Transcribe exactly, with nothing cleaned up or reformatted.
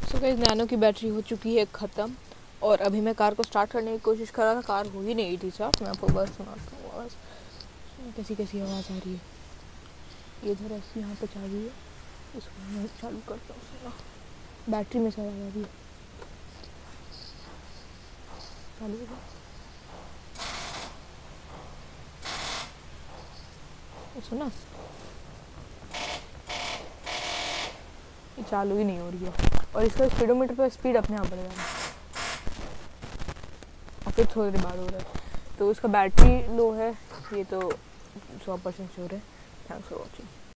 सो guys Nano की battery हो चुकी है ख़त्म और अभी मैं कार को स्टार्ट करने की कोशिश कर रहा था, कार हो ही नहीं थी साहब। मैं आपको बस सुनाता हूँ आवाज़, कैसी कैसी आवाज़ आ रही है। ये इधर ऐसी यहाँ पे चाबी है, इसको मैं चालू करता हूँ। सुना बैटरी में से आवाज़ आ रही है, चालू हो गया। सुना, ये चालू ही नहीं हो रही है और इसका स्पीडोमीटर पर स्पीड अपने आप बढ़ जा रहा है और फिर थोड़ी देर बाद हो रहा है। तो इसका बैटरी लो है, ये तो सौ परसेंट श्योर है। Thanks for watching.